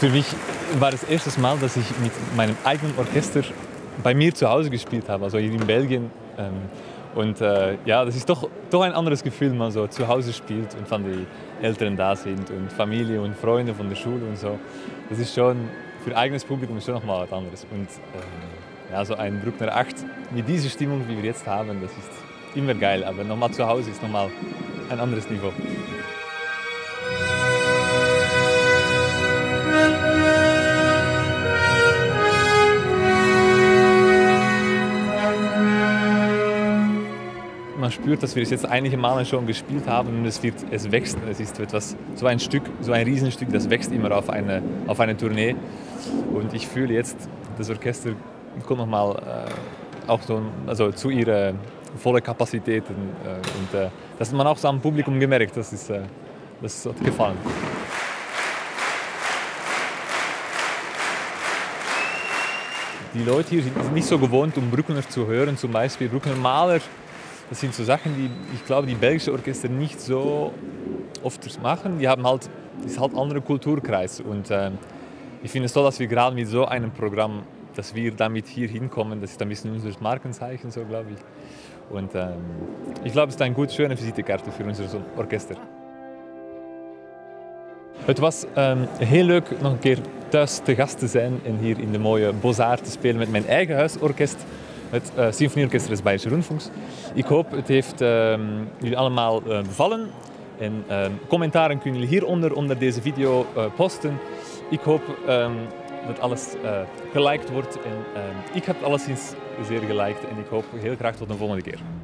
Für mich war das erste Mal, dass ich mit meinem eigenen Orchester bei mir zu Hause gespielt habe, also hier in Belgien. Ja, das ist doch ein anderes Gefühl, wenn man so zu Hause spielt und von den Eltern da sind und Familie und Freunde von der Schule und so. Das ist schon für eigenes Publikum schon noch mal was anderes. Und ja, so ein Bruckner 8 mit dieser Stimmung, wie wir jetzt haben, das ist immer geil. Aber nochmal zu Hause ist nochmal ein anderes Niveau. Man spürt, dass wir es jetzt einige Male schon gespielt haben und es wächst. Es ist etwas, so ein Riesenstück, das wächst immer auf eine Tournee. Und ich fühle jetzt, das Orchester kommt nochmal auch so, also zu ihrer vollen Kapazität. Das hat man auch so am Publikum gemerkt, das hat gefallen. Die Leute hier sind nicht so gewohnt, um Bruckner zu hören, zum Beispiel Bruckner Mahler. Das sind so Sachen, die ich glaube, die belgischen Orchester nicht so oft machen. Die haben halt, das ist halt ein anderer Kulturkreis. Und ich finde es toll, dass wir gerade mit so einem Programm, dass wir damit hier hinkommen. Das ist ein bisschen unser Markenzeichen, so glaube ich. Und ich glaube, es ist eine schöne Visitekarte für unser Orchester. Het was heel leuk nog een keer thuis te gast te zijn en hier in de mooie Beaux-Arts te spelen met mijn eigen huisorkest. Het Symfonieorkester des Bayerischen Rundfunks. Ik hoop het heeft jullie allemaal bevallen. En commentaren kunnen jullie hieronder onder deze video posten. Ik hoop dat alles geliked wordt. En ik heb alleszins zeer geliked en ik hoop heel graag tot een volgende keer.